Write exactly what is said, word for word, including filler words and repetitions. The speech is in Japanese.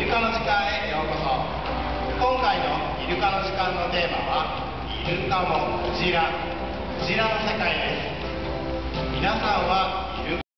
イルカの時間へようこそ。今回のイルカの時間のテーマはイルカもクジラ、クジラの世界です。皆さんはイルカ